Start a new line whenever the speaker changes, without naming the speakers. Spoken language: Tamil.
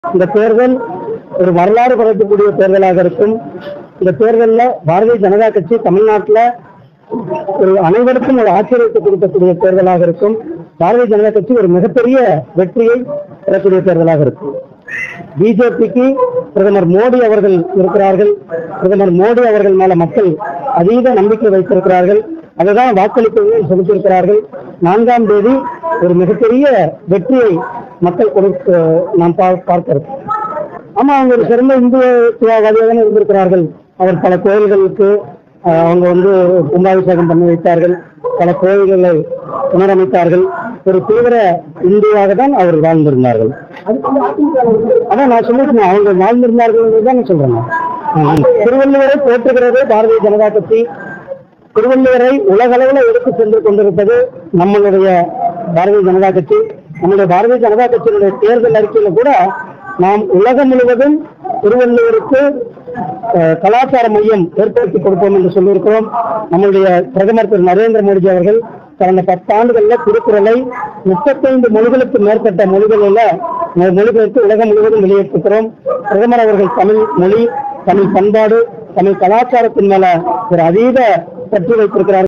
இந்த தேர்தல் ஒரு வரலாறு படைக்கக்கூடிய தேர்தலாக இருக்கும். இந்த தேர்தலில் பாரதிய ஜனதா கட்சி தமிழ்நாட்டில் ஒரு அனைவருக்கும் ஒரு ஆச்சரியத்தை கொடுக்கக்கூடிய தேர்தலாக இருக்கும். பாரதிய ஜனதா கட்சி ஒரு மிகப்பெரிய வெற்றியை பெறக்கூடிய தேர்தலாக இருக்கும். பிஜேபிக்கு பிரதமர் மோடி அவர்கள் இருக்கிறார்கள். பிரதமர் மோடி அவர்கள் மேல மக்கள் அதீத நம்பிக்கை வைத்திருக்கிறார்கள். அதுதான் வாக்களிப்புகள் செலுத்தியிருக்கிறார்கள். 4ஆம் தேதி ஒரு மிகப்பெரிய வெற்றியை மக்கள் கொடுத்து நாம் பார்க்கிறோம். ஆமா, அவங்க ஒரு சிறந்த இந்துத்துவவாதியாக இருந்திருக்கிறார்கள். அவர் பல கோயில்களுக்கு அவங்க கும்பாபிஷேகம் பண்ணி வைத்தார்கள். பல கோயில்களை புனரமைத்தார்கள். ஒரு தீவிர இந்துவாக தான் அவர் வாழ்ந்திருந்தார்கள். அதான் நான் சொல்லிருக்கேன், அவங்க வாழ்ந்திருந்தார்கள் தான் சொல்றேன். திருவள்ளுவரை போற்றுகிறது பாரதிய ஜனதா கட்சி. திருவள்ளுவரை உலகளவில் எடுத்து சென்று கொண்டிருப்பது நம்மளுடைய பாரதிய ஜனதா கட்சி. நம்முடைய பாரதிய ஜனதா கட்சியினுடைய தேர்தல் அறிக்கையில கூட நாம் உலகம் முழுவதும் திருவள்ளுவருக்கு கலாச்சார மையம் ஏற்படுத்தி கொடுப்போம் என்று சொல்லியிருக்கிறோம். நம்முடைய பிரதமர் திரு நரேந்திர மோடி அவர்கள் கடந்த 10 ஆண்டுகளில் திருக்குறளை 35 மொழிகளுக்கு மேற்பட்ட மொழிகளில் மொழிபெயர்த்து உலகம் முழுவதும் வெளியிட்டிருக்கிறோம். பிரதமர் அவர்கள் தமிழ் மொழி, தமிழ் பண்பாடு, தமிழ் கலாச்சாரத்தின் மேல ஒரு அதீத பற்றி வைத்திருக்கிறார்கள்.